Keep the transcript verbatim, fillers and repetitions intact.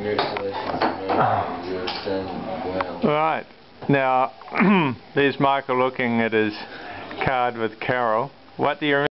Congratulations, man. Your son, wow. Right. Now, there's Michael looking at his card with Carol. What do you remember?